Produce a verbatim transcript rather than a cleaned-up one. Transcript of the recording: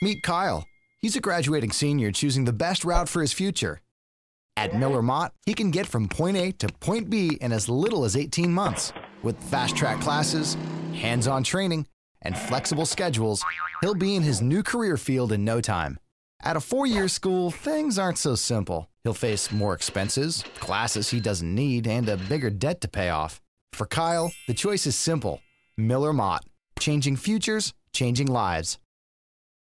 Meet Kyle. He's a graduating senior choosing the best route for his future. At Miller Motte, he can get from point A to point B in as little as eighteen months. With fast-track classes, hands-on training, and flexible schedules, he'll be in his new career field in no time. At a four-year school, things aren't so simple. He'll face more expenses, classes he doesn't need, and a bigger debt to pay off. For Kyle, the choice is simple. Miller Motte. Changing futures, changing lives.